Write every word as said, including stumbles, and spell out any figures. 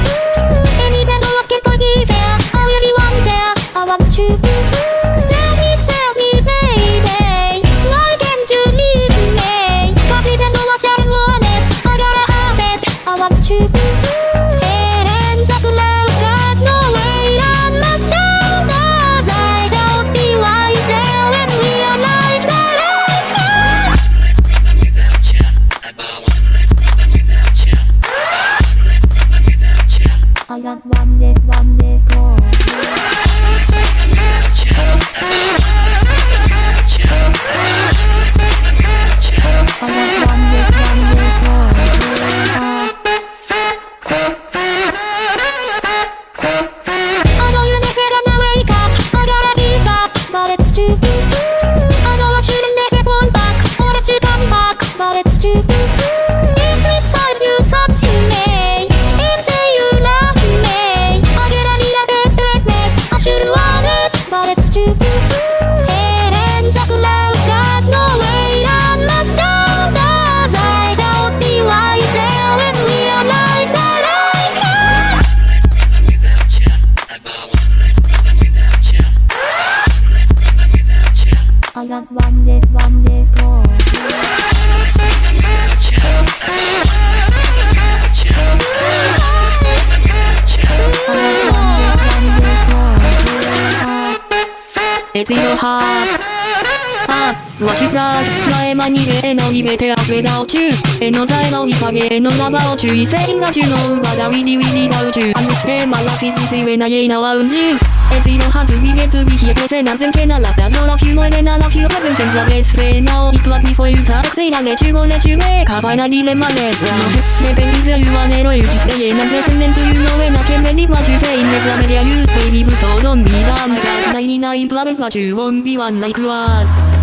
Anything looking for you there. I really want you. I want you. Tell me, tell me, baby, why can't you leave me? 'Cause even though I shouldn't want it, I gotta have it. I want you. Hands up loud, got no weight on my shoulders. I should be wiser and realize that I'm not. One less problem without you. About one less problem without you. About one less problem without you. I got one less, one less more. One less problem without you. About one less problem without you. About one less problem without you. I got one less, one less more. I know you make it and I wake up. I gotta give up, but it's too. I know I shouldn't make it one back, or let you come back, but it's too. Every time you touch me and say you love me, I get a little bit business. I shouldn't want it, but it's too. Hands up loud, got no weight on my shoulders. I should be wiser and realize that I'm not. One less problem without you. About one less problem without you. About one less problem without you. I got one less, one less more. One less problem without you. About one less problem without you. About one less problem without you. I got one less, one less more. It's in your heart. Ah, what you got? Fly money, and only better off without you. And no time, only forget, no about you. Saying that you know, but I really, really doubt you. Understand my life is easy when I ain't around you. It's even hard to be get to be here, cause I'm thinking I love that. I love you more than I love you. Present since the best friend. Now, it was before you talk. Say I let you go, let you make. I finally let my legs down. No hesitating until you want it, or you just stay in. I'm listening to you know when I can't believe what you say. Next time I use baby, so don't be dumb. ninety-nine problems, but you won't be one like one.